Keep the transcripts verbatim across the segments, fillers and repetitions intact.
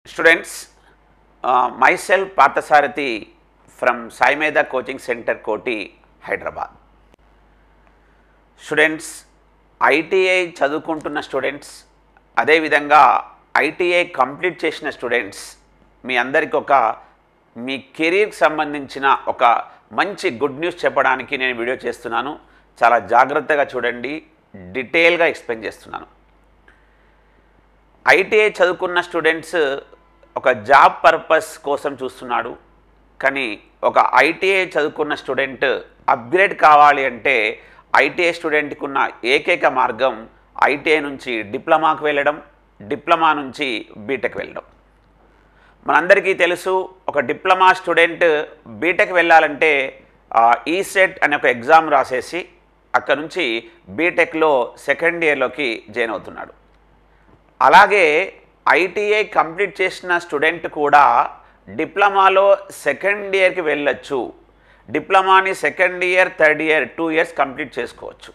Students, uh, myself Parthasarathi from Sai Medha Coaching Center, Koti, Hyderabad. Students, I T I చదువుకుంటున్న students, అదేవిధంగా I T I complete చేసిన students, మీ అందరికి ఒక మీ కెరీర్కి సంబంధించిన ఒక మంచి గుడ్ న్యూస్ చెప్పడానికి నేను వీడియో చేస్తున్నాను. చాలా జాగ్రత్తగా చూడండి, డీటెయిల్గా ఎక్స్ప్లెయిన్ చేస్తున్నాను. I T I చదువుకున్న స్టూడెంట్స్ ఒక జాబ్ పర్పస్ కోసం చూస్తున్నాడు, కానీ ఒక I T I చదువుకున్న స్టూడెంట్ అప్గ్రేడ్ కావాలి అంటే I T I స్టూడెంట్కి ఉన్న ఏకైక మార్గం I T I నుంచి డిప్లొమాకు వెళ్ళడం, డిప్లొమా నుంచి బీటెక్ వెళ్ళడం. మనందరికీ తెలుసు, ఒక డిప్లొమా స్టూడెంట్ బీటెక్ వెళ్ళాలంటే ఈసెట్ అనే ఒక ఎగ్జామ్ రాసేసి అక్కడ నుంచి బీటెక్లో సెకండ్ ఇయర్లోకి జాయిన్ అవుతున్నాడు. అలాగే I T I కంప్లీట్ చేసిన స్టూడెంట్ కూడా డిప్లొమాలో సెకండ్ ఇయర్కి వెళ్ళొచ్చు. డిప్లొమాని second year, third year, two years complete చేసుకోవచ్చు.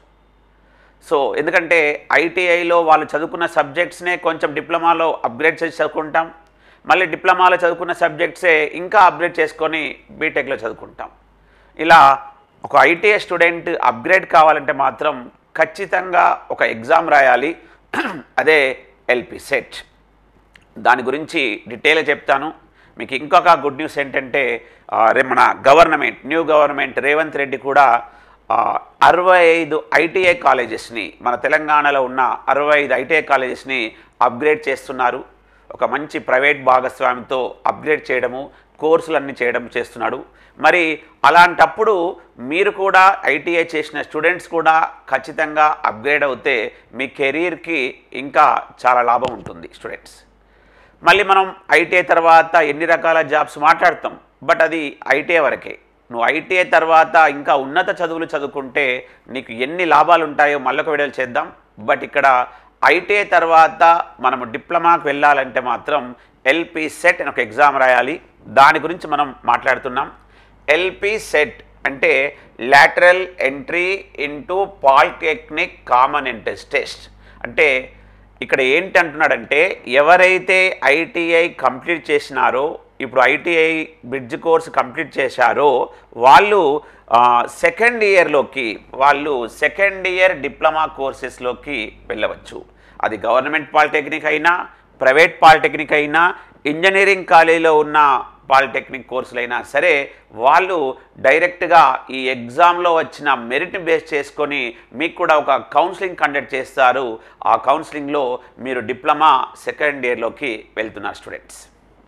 సో ఎందుకంటే I T Iలో వాళ్ళు చదువుకున్న సబ్జెక్ట్స్నే కొంచెం డిప్లొమాలో అప్గ్రేడ్ చేసి చదువుకుంటాం, మళ్ళీ డిప్లొమాలో చదువుకున్న సబ్జెక్ట్సే ఇంకా అప్గ్రేడ్ చేసుకొని బీటెక్లో చదువుకుంటాం. ఇలా ఒక I T I student upgrade కావాలంటే మాత్రం ఖచ్చితంగా ఒక ఎగ్జామ్ రాయాలి, అదే L P సెట్. దాని గురించి డీటెయిల్గా చెప్తాను. మీకు ఇంకొక గుడ్ న్యూస్ ఏంటంటే, మన government new government Revanth Reddy కూడా అరవై ఐదు I T I కాలేజెస్ని, మన తెలంగాణలో ఉన్న అరవై ఐదు I T I కాలేజెస్ని అప్గ్రేడ్ చేస్తున్నారు. ఒక మంచి ప్రైవేట్ భాగస్వామితో అప్గ్రేడ్ చేయడము, కోర్సులన్నీ చేయడం చేస్తున్నాడు. మరి అలాంటప్పుడు మీరు కూడా I T I చేసిన స్టూడెంట్స్ కూడా ఖచ్చితంగా అప్గ్రేడ్ అవుతే మీ కెరీర్కి ఇంకా చాలా లాభం ఉంటుంది. స్టూడెంట్స్, మళ్ళీ మనం I T I తర్వాత ఎన్ని రకాల జాబ్స్ మాట్లాడతాం, బట్ అది I T I వరకే. నువ్వు I T I తర్వాత ఇంకా ఉన్నత చదువులు చదువుకుంటే నీకు ఎన్ని లాభాలు ఉంటాయో మళ్ళొక వీడియోలు చేద్దాం. బట్ ఇక్కడ I T I తర్వాత మనము డిప్లొమాకు వెళ్ళాలంటే మాత్రం L P సెట్ అని ఒక ఎగ్జామ్ రాయాలి. దాని గురించి మనం మాట్లాడుతున్నాం. L P సెట్ అంటే lateral entry into polytechnic common entrance test. అంటే ఇక్కడ ఏంటి అంటున్నాడంటే, ఎవరైతే I T I కంప్లీట్ చేసినారో, ఇప్పుడు I T I bridge course complete చేశారో వాళ్ళు సెకండ్ ఇయర్లోకి వాళ్ళు సెకండ్ ఇయర్ డిప్లొమా కోర్సెస్లోకి వెళ్ళవచ్చు. అది గవర్నమెంట్ పాలిటెక్నిక్ అయినా, ప్రైవేట్ పాలిటెక్నిక్ అయినా, ఇంజనీరింగ్ కాలేజీలో ఉన్న పాలిటెక్నిక్ కోర్సులైనా సరే, వాళ్ళు డైరెక్ట్గా ఈ ఎగ్జామ్లో వచ్చిన మెరిట్ని బేస్ చేసుకొని మీకు కూడా ఒక కౌన్సిలింగ్ కండక్ట్ చేస్తారు. ఆ కౌన్సిలింగ్లో మీరు డిప్లొమా సెకండ్ ఇయర్లోకి వెళ్తున్నారు students.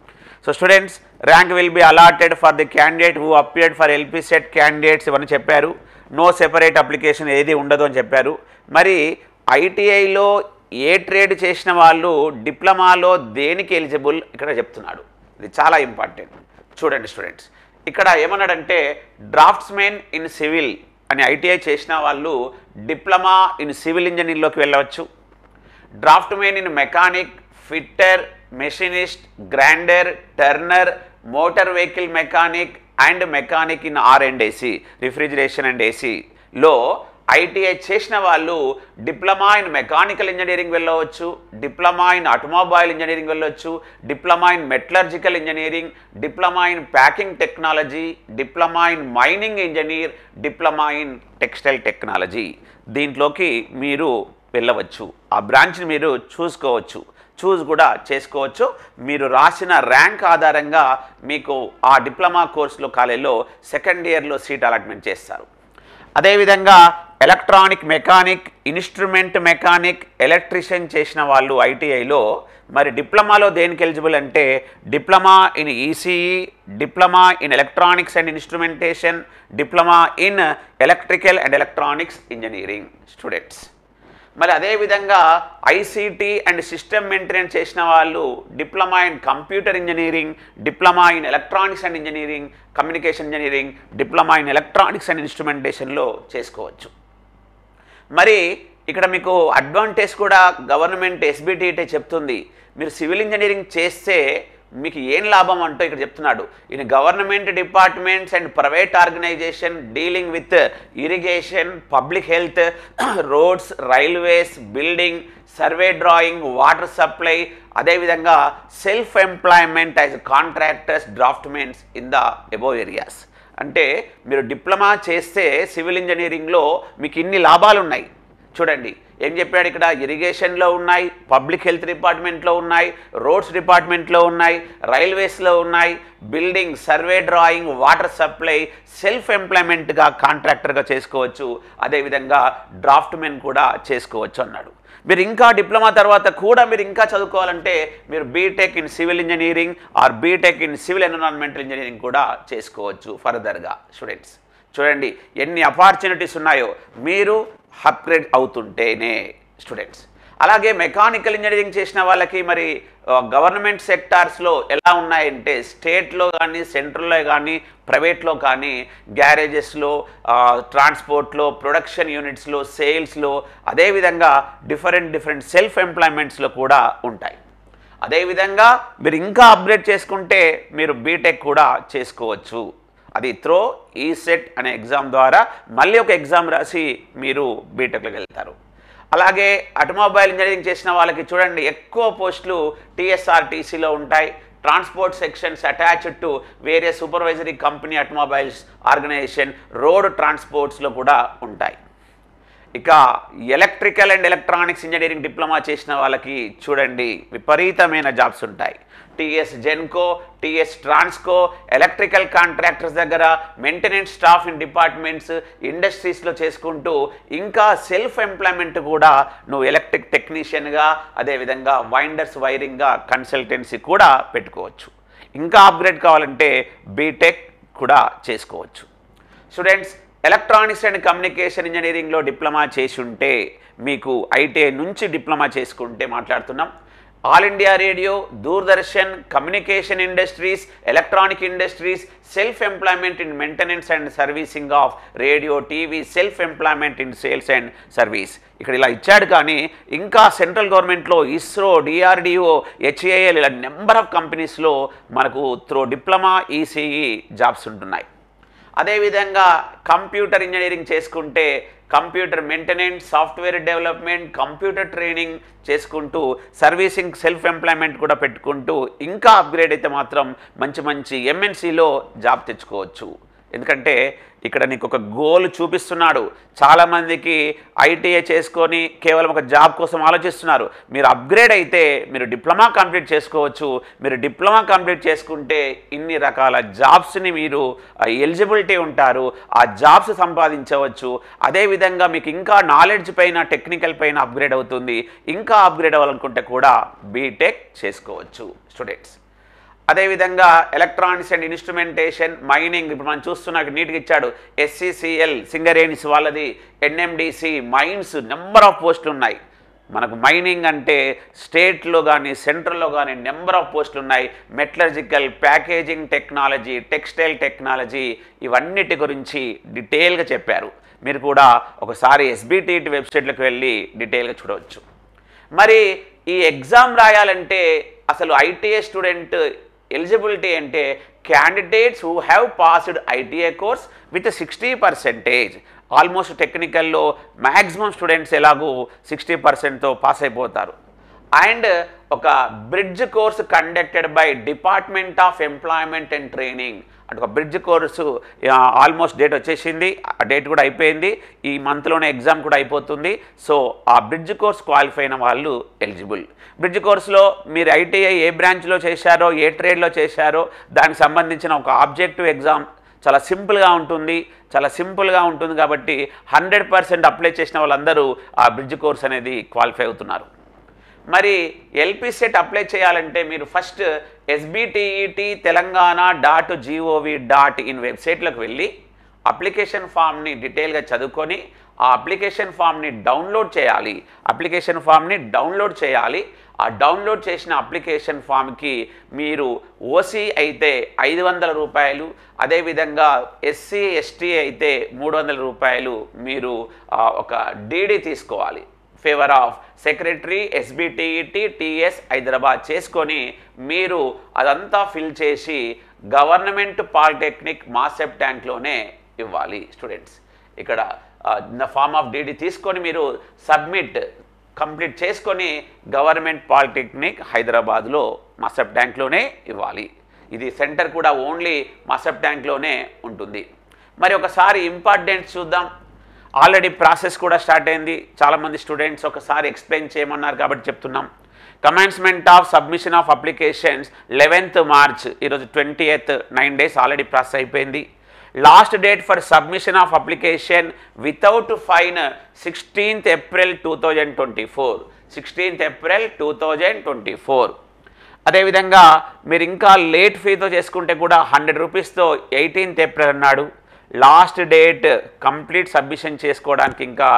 So students, rank will be allotted for the candidate who appeared for L P CET candidates ఇవన్నీ చెప్పారు. నో సెపరేట్ అప్లికేషన్ ఏది ఉండదు అని చెప్పారు. మరి I T Iలో ఏ ట్రేడ్ చేసిన వాళ్ళు డిప్లొమాలో దేనికి ఎలిజిబుల్ ఇక్కడ చెప్తున్నాడు. ఇది చాలా ఇంపార్టెంట్. చూడండి స్టూడెంట్స్, ఇక్కడ ఏమన్నాడంటే డ్రాఫ్ట్స్మెన్ ఇన్ సివిల్ అని I T I చేసిన వాళ్ళు డిప్లొమా ఇన్ సివిల్ ఇంజనీర్లోకి వెళ్ళవచ్చు. Draftmen in mechanic, fitter, machinist, grinder, turner, motor vehicle mechanic and mechanic in R and AC, refrigeration and ఏసీలో I T I చేసిన వాళ్ళు డిప్లొమా ఇన్ మెకానికల్ ఇంజనీరింగ్ వెళ్ళవచ్చు, diploma in automobile engineering వెళ్ళవచ్చు, diploma in metallurgical engineering, diploma in packing technology, diploma in mining engineer, diploma in textile technology. దీంట్లోకి మీరు వెళ్ళవచ్చు. ఆ బ్రాంచ్ని మీరు చూసుకోవచ్చు, చూస్ కూడా చేసుకోవచ్చు. మీరు రాసిన ర్యాంక్ ఆధారంగా మీకు ఆ డిప్లొమా కోర్సులో కాలేజీలో సెకండ్ ఇయర్లో సీట్ అలాట్మెంట్ చేస్తారు. అదేవిధంగా electronic mechanic, instrument mechanic, electrician చేసిన వాళ్ళు I T Iలో మరి డిప్లొమాలో దేనికి ఎలిజిబుల్ అంటే diploma in E C E, diploma in electronics and instrumentation, diploma in electrical and electronics engineering. Students, మరి అదేవిధంగా I C T and system maintenance చేసిన వాళ్ళు diploma in computer engineering, diploma in electronics and engineering, communication engineering, diploma in electronics and ఇన్స్ట్రుమెంటేషన్లో చేసుకోవచ్చు. మరి ఇక్కడ మీకు advantage కూడా government S B T T చెప్తుంది. మీరు సివిల్ ఇంజనీరింగ్ చేస్తే మీకు ఏం లాభం అంటూ ఇక్కడ చెప్తున్నాడు. In government departments and private organisation dealing with irrigation, public health, roads, railways, building, survey drawing, water supply, అదేవిధంగా self employment as contractors, draftmens in the above areas. అంటే మీరు డిప్లొమా చేస్తే సివిల్ ఇంజనీరింగ్లో మీకు ఇన్ని లాభాలు ఉన్నాయి. చూడండి ఏం చెప్పాడు ఇక్కడ, ఇరిగేషన్లో ఉన్నాయి, పబ్లిక్ హెల్త్ డిపార్ట్మెంట్లో ఉన్నాయి, రోడ్స్ డిపార్ట్మెంట్లో ఉన్నాయి, రైల్వేస్లో ఉన్నాయి, building, survey drawing, water supply, self ఎంప్లాయ్మెంట్గా కాంట్రాక్టర్గా చేసుకోవచ్చు, అదేవిధంగా డ్రాఫ్ట్మెన్ కూడా చేసుకోవచ్చు అన్నాడు. మీరు ఇంకా డిప్లొమా తర్వాత కూడా మీరు ఇంకా చదువుకోవాలంటే మీరు B Tech in civil engineering or B Tech in civil environmental engineering కూడా చేసుకోవచ్చు ఫర్దర్గా. స్టూడెంట్స్ చూడండి ఎన్ని ఆపర్చునిటీస్ ఉన్నాయో మీరు అప్గ్రేడ్ అవుతుంటేనే స్టూడెంట్స్. అలాగే మెకానికల్ ఇంజనీరింగ్ చేసిన వాళ్ళకి మరి గవర్నమెంట్ సెక్టార్స్లో ఎలా ఉన్నాయంటే స్టేట్లో కానీ సెంట్రల్లో కానీ ప్రైవేట్లో కానీ గ్యారేజెస్లో, ట్రాన్స్పోర్ట్లో, ప్రొడక్షన్ యూనిట్స్లో, సేల్స్లో, అదేవిధంగా డిఫరెంట్ డిఫరెంట్ సెల్ఫ్ ఎంప్లాయ్మెంట్స్లో కూడా ఉంటాయి. అదేవిధంగా మీరు ఇంకా అప్గ్రేడ్ చేసుకుంటే మీరు బీటెక్ కూడా చేసుకోవచ్చు. అది త్రో ఈసెట్ అనే ఎగ్జామ్ ద్వారా మళ్ళీ ఒక ఎగ్జామ్ రాసి మీరు బీటెక్లోకి వెళ్తారు. అలాగే ఆటోమొబైల్ ఇంజనీరింగ్ చేసిన వాళ్ళకి చూడండి ఎక్కువ పోస్టులు టీఎస్ఆర్టీసీలో ఉంటాయి. ట్రాన్స్పోర్ట్ సెక్షన్స్ అటాచ్డ్ టు వేరే supervisory company automobiles organisation, road ట్రాన్స్పోర్ట్స్లో కూడా ఉంటాయి. ఇక electrical and electronics engineering diploma చేసిన వాళ్ళకి చూడండి విపరీతమైన జాబ్స్ ఉంటాయి. TS Genco, TS Transco, electrical contractors దగ్గర, మెయింటెనెన్స్ స్టాఫ్ ఇన్ డిపార్ట్మెంట్స్, ఇండస్ట్రీస్లో చేసుకుంటూ ఇంకా సెల్ఫ్ ఎంప్లాయ్మెంట్ కూడా నువ్వు ఎలక్ట్రిక్ టెక్నీషియన్గా, అదేవిధంగా వైండర్స్ వైరింగ్గా కన్సల్టెన్సీ కూడా పెట్టుకోవచ్చు. ఇంకా అప్గ్రేడ్ కావాలంటే బీటెక్ కూడా చేసుకోవచ్చు. స్టూడెంట్స్ ఎలక్ట్రానిక్స్ అండ్ కమ్యూనికేషన్ ఇంజనీరింగ్లో డిప్లొమా చేసి ఉంటే మీకు ఐటీఐ నుంచి డిప్లొమా చేసుకుంటే మాట్లాడుతున్నాం. All India radio, Doordarshan, communication industries, electronic industries, self employment in maintenance and servicing of radio, TV, self employment in sales and service. ఇక్కడ ఇలా ఇచ్చాడు కానీ ఇంకా సెంట్రల్ గవర్నమెంట్లో ఇస్రో, డిఆర్డిఓ, హెచ్ఏఎల్ ఇలా నెంబర్ ఆఫ్ కంపెనీస్లో మనకు త్రో డిప్లొమా ఈసీఈ జాబ్స్ ఉంటున్నాయి. అదేవిధంగా కంప్యూటర్ ఇంజనీరింగ్ చేసుకుంటే computer maintenance, software development, computer training చేసుకుంటూ సర్వీసింగ్, సెల్ఫ్ ఎంప్లాయ్మెంట్ కూడా పెట్టుకుంటూ ఇంకా అప్గ్రేడ్ అయితే మాత్రం మంచి మంచి ఎంఎన్సీలో జాబ్ తెచ్చుకోవచ్చు. ఎందుకంటే ఇక్కడ నీకు ఒక గోల్ చూపిస్తున్నాడు. చాలామందికి ఐటీఐ చేసుకొని కేవలం ఒక జాబ్ కోసం ఆలోచిస్తున్నారు. మీరు అప్గ్రేడ్ అయితే మీరు డిప్లొమా కంప్లీట్ చేసుకోవచ్చు. మీరు డిప్లొమా కంప్లీట్ చేసుకుంటే ఇన్ని రకాల జాబ్స్ని మీరు ఎలిజిబిలిటీ ఉంటారు, ఆ జాబ్స్ సంపాదించవచ్చు. అదేవిధంగా మీకు ఇంకా నాలెడ్జ్ పైన, టెక్నికల్ పైన అప్గ్రేడ్ అవుతుంది. ఇంకా అప్గ్రేడ్ అవ్వాలనుకుంటే కూడా బీటెక్ చేసుకోవచ్చు స్టూడెంట్స్. అదేవిధంగా ఎలక్ట్రానిక్స్ అండ్ ఇన్స్ట్రుమెంటేషన్, మైనింగ్ ఇప్పుడు మనం చూస్తున్నా నీట్గా ఇచ్చాడు. ఎస్సీసీఎల్ సింగరేణిస్ వాళ్ళది, ఎన్ఎండిసి, మైన్స్ నెంబర్ ఆఫ్ పోస్టులు ఉన్నాయి. మనకు మైనింగ్ అంటే స్టేట్లో కానీ సెంట్రల్లో కానీ నెంబర్ ఆఫ్ పోస్టులు ఉన్నాయి. Metallurgical, packaging technology, textile technology ఇవన్నిటి గురించి డీటెయిల్గా చెప్పారు. మీరు కూడా ఒకసారి ఎస్బిటిటి వెబ్సైట్లోకి వెళ్ళి డీటెయిల్గా చూడవచ్చు. మరి ఈ ఎగ్జామ్ రాయాలంటే అసలు ఐటీఐ స్టూడెంట్ ఎలిజిబిలిటీ అంటే candidates who have passed ITI course with sixty percentage. Almost టెక్నికల్లో మ్యాక్సిమం స్టూడెంట్స్ ఎలాగూ సిక్స్టీ పర్సెంట్తో పాస్ అయిపోతారు. అండ్ ఒక bridge course conducted by department of employment and training అంటే ఒక బ్రిడ్జ్ కోర్సు ఆల్మోస్ట్ డేట్ వచ్చేసింది, ఆ డేట్ కూడా అయిపోయింది. ఈ మంత్లోనే ఎగ్జామ్ కూడా అయిపోతుంది. సో ఆ బ్రిడ్జ్ కోర్స్ క్వాలిఫై అయిన వాళ్ళు ఎలిజిబుల్. బ్రిడ్జ్ కోర్సులో మీరు ఐటీఐ ఏ బ్రాంచ్లో చేశారో, ఏ ట్రేడ్లో చేశారో దానికి సంబంధించిన ఒక ఆబ్జెక్టివ్ ఎగ్జామ్ చాలా సింపుల్గా ఉంటుంది. చాలా సింపుల్గా ఉంటుంది కాబట్టి హండ్రెడ్ పర్సెంట్ అప్లై చేసిన వాళ్ళందరూ ఆ బ్రిడ్జ్ కోర్స్ అనేది క్వాలిఫై అవుతున్నారు. మరి ఎల్పి సెట్ అప్లై చేయాలంటే మీరు first SBTET Telangana dot gov dot in వెబ్సైట్లోకి వెళ్ళి అప్లికేషన్ ఫామ్ని డీటెయిల్గా చదువుకొని ఆ అప్లికేషన్ ఫామ్ని డౌన్లోడ్ చేయాలి. అప్లికేషన్ ఫామ్ని డౌన్లోడ్ చేయాలి. ఆ డౌన్లోడ్ చేసిన అప్లికేషన్ ఫామ్కి మీరు ఓసీ అయితే ఐదు వందల రూపాయలు, అదేవిధంగా ఎస్సీ ఎస్టీ అయితే మూడు వందల రూపాయలు మీరు ఒక డీడీ తీసుకోవాలి. Favour of secretary SBTET TS Hyderabad చేసుకొని మీరు అదంతా ఫిల్ చేసి గవర్నమెంట్ పాలిటెక్నిక్ మాసెప్ ట్యాంక్లోనే ఇవ్వాలి స్టూడెంట్స్. ఇక్కడ ఫార్మ్ ఆఫ్ డీడీ తీసుకొని మీరు సబ్మిట్ కంప్లీట్ చేసుకొని గవర్నమెంట్ పాలిటెక్నిక్ హైదరాబాద్లో మాసెప్ ట్యాంక్లోనే ఇవ్వాలి. ఇది సెంటర్ కూడా ఓన్లీ మాసెప్ ట్యాంక్లోనే ఉంటుంది. మరి ఒకసారి ఇంపార్టెంట్ చూద్దాం. ఆల్రెడీ ప్రాసెస్ కూడా స్టార్ట్ అయింది. చాలామంది స్టూడెంట్స్ ఒకసారి ఎక్స్ప్లెయిన్ చేయమన్నారు కాబట్టి చెప్తున్నాం. Commencement of submission of applications eleventh March, ఈరోజు twenty eighth nine days already process అయిపోయింది. Last date for submission of application without fine sixteenth April two thousand twenty four sixteenth April two thousand twenty four అదేవిధంగా మీరు ఇంకా late ఫీతో చేసుకుంటే కూడా hundred రూపీస్తో eighteenth April అన్నాడు. లాస్ట్ డేట్ కంప్లీట్ సబ్మిషన్ చేసుకోవడానికి ఇంకా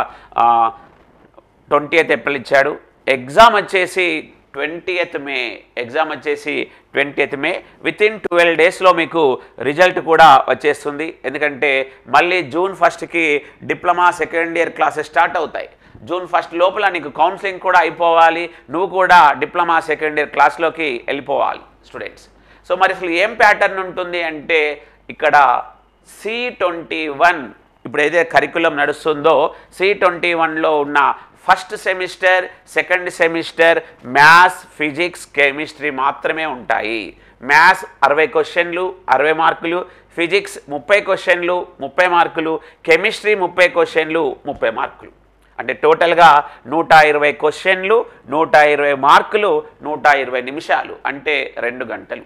ట్వంటీ ఎయిత్ ఏప్రిల్ ఇచ్చాడు. ఎగ్జామ్ వచ్చేసి ట్వంటీ ఎయిత్ మే ఎగ్జామ్ వచ్చేసి ట్వంటీ ఎయిత్ మే విత్ ఇన్ ట్వెల్వ్ డేస్లో మీకు రిజల్ట్ కూడా వచ్చేస్తుంది. ఎందుకంటే మళ్ళీ జూన్ ఫస్ట్కి diploma second year classes start అవుతాయి. జూన్ ఫస్ట్ లోపల నీకు కౌన్సిలింగ్ కూడా అయిపోవాలి, నువ్వు కూడా డిప్లొమా సెకండ్ ఇయర్ క్లాస్లోకి వెళ్ళిపోవాలి స్టూడెంట్స్. సో మరి అసలు ఏం ప్యాటర్న్ ఉంటుంది అంటే ఇక్కడ సి ట్వంటీ వన్ ఇప్పుడు ఏదైతే కరికులం నడుస్తుందో సి ట్వంటీ వన్లో ఉన్న first semester second semester maths physics chemistry మాత్రమే ఉంటాయి. మ్యాథ్స్ అరవై క్వశ్చన్లు అరవై మార్కులు, ఫిజిక్స్ ముప్పై క్వశ్చన్లు ముప్పై మార్కులు, కెమిస్ట్రీ ముప్పై క్వశ్చన్లు ముప్పై మార్కులు. అంటే టోటల్గా నూట ఇరవై క్వశ్చన్లు నూట ఇరవై మార్కులు నూట ఇరవై నిమిషాలు అంటే రెండు గంటలు.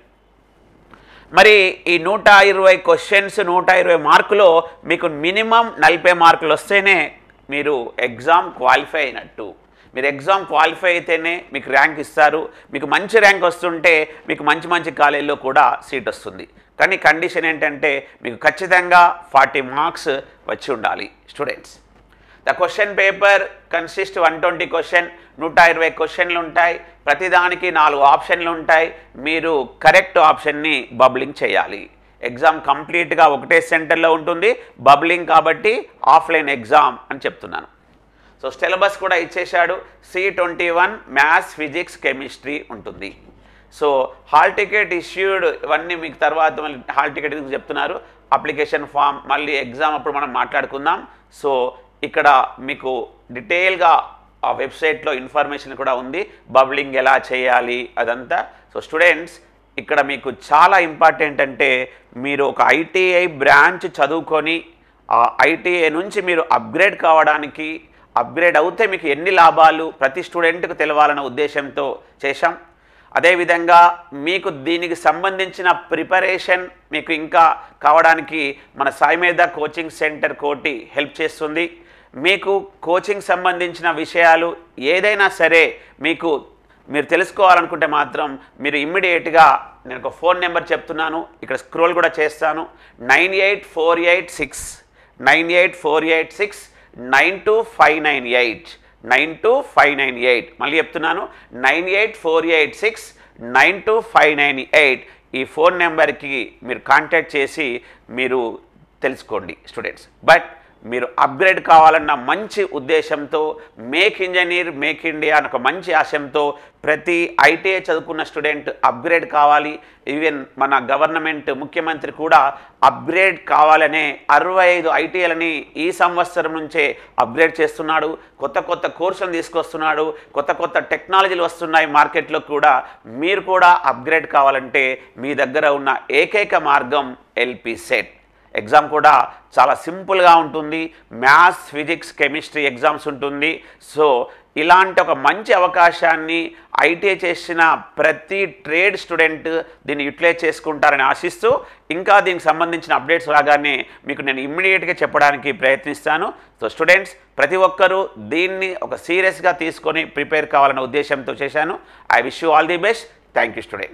మరి ఈ నూట ఇరవై క్వశ్చన్స్ నూట ఇరవై మార్కులో మీకు మినిమం నలభై మార్కులు వస్తేనే మీరు ఎగ్జామ్ క్వాలిఫై అయినట్టు. మీరు ఎగ్జామ్ క్వాలిఫై అయితేనే మీకు ర్యాంక్ ఇస్తారు. మీకు మంచి ర్యాంక్ వస్తుంటే మీకు మంచి మంచి కాలేజీలో కూడా సీట్ వస్తుంది. కానీ కండిషన్ ఏంటంటే మీకు ఖచ్చితంగా ఫార్టీ మార్క్స్ వచ్చి ఉండాలి students. The question paper consist one twenty question నూట ఇరవై క్వశ్చన్లు ఉంటాయి. ప్రతిదానికి నాలుగు ఆప్షన్లు ఉంటాయి. మీరు కరెక్ట్ ఆప్షన్ని బబ్లింగ్ చేయాలి. ఎగ్జామ్ కంప్లీట్గా ఒకటే సెంటర్లో ఉంటుంది. బబ్లింగ్ కాబట్టి ఆఫ్లైన్ ఎగ్జామ్ అని చెప్తున్నాను. సో సిలబస్ కూడా ఇచ్చేశాడు. C twenty one maths physics chemistry ఉంటుంది. సో హాల్ టికెట్ ఇష్యూడ్ ఇవన్నీ మీకు తర్వాత మళ్ళీ హాల్ టికెట్ చెప్తున్నారు. అప్లికేషన్ ఫామ్ మళ్ళీ ఎగ్జామ్ అప్పుడు మనం మాట్లాడుకుందాం. సో ఇక్కడ మీకు డీటెయిల్గా ఆ వెబ్సైట్లో ఇన్ఫర్మేషన్ కూడా ఉంది, బబ్లింగ్ ఎలా చేయాలి అదంతా. సో స్టూడెంట్స్ ఇక్కడ మీకు చాలా ఇంపార్టెంట్ అంటే మీరు ఒక ఐటీఐ బ్రాంచ్ చదువుకొని ఆ ఐటీఐ నుంచి మీరు అప్గ్రేడ్ కావడానికి, అప్గ్రేడ్ అవుతే మీకు ఎన్ని లాభాలు ప్రతి స్టూడెంట్కు తెలవాలన్న ఉద్దేశంతో చేశాం. అదేవిధంగా మీకు దీనికి సంబంధించిన ప్రిపరేషన్ మీకు ఇంకా కావడానికి మన Saimedha coaching centre Koti help చేస్తుంది. మీకు కోచింగ్ సంబంధించిన విషయాలు ఏదైనా సరే మీకు మీరు తెలుసుకోవాలనుకుంటే మాత్రం మీరు ఇమ్మీడియట్గా నేను ఒక ఫోన్ నెంబర్ చెప్తున్నాను, ఇక్కడ స్క్రోల్ కూడా చేస్తాను. Nine eight four eight six nine eight four eight six nine two five nine eight nine two five nine eight మళ్ళీ చెప్తున్నాను nine eight four eight six nine two five nine eight ఈ phone నెంబర్కి మీరు contact చేసి మీరు తెలుసుకోండి students. But మీరు upgrade కావాలన్న మంచి ఉద్దేశంతో మేక్ ఇంజనీర్ మేక్ ఇండియా అని ఒక మంచి ఆశయంతో ప్రతి ఐటీఐ చదువుకున్న స్టూడెంట్ అప్గ్రేడ్ కావాలి. ఈవెన్ మన గవర్నమెంట్ ముఖ్యమంత్రి కూడా అప్గ్రేడ్ కావాలనే అరవై ఐదు ఐటీఐలని ఈ సంవత్సరం నుంచే అప్గ్రేడ్ చేస్తున్నాడు. కొత్త కొత్త కోర్సులు తీసుకొస్తున్నాడు. కొత్త కొత్త టెక్నాలజీలు వస్తున్నాయి మార్కెట్లో కూడా. మీరు కూడా అప్గ్రేడ్ కావాలంటే మీ దగ్గర ఉన్న ఏకైక మార్గం ఎల్పి సెట్. ఎగ్జామ్ కూడా చాలా సింపుల్గా ఉంటుంది. మ్యాథ్స్ ఫిజిక్స్ కెమిస్ట్రీ ఎగ్జామ్స్ ఉంటుంది. సో ఇలాంటి ఒక మంచి అవకాశాన్ని ఐటీఐ చేసిన ప్రతి ట్రేడ్ స్టూడెంట్ దీన్ని యూటిలైజ్ చేసుకుంటారని ఆశిస్తూ ఇంకా దీనికి సంబంధించిన అప్డేట్స్ రాగానే మీకు నేను ఇమ్మీడియట్గా చెప్పడానికి ప్రయత్నిస్తాను. సో స్టూడెంట్స్ ప్రతి ఒక్కరూ దీన్ని ఒక సీరియస్గా తీసుకొని ప్రిపేర్ కావాలన్న ఉద్దేశంతో చేశాను. I wish you all the best. Thank you student.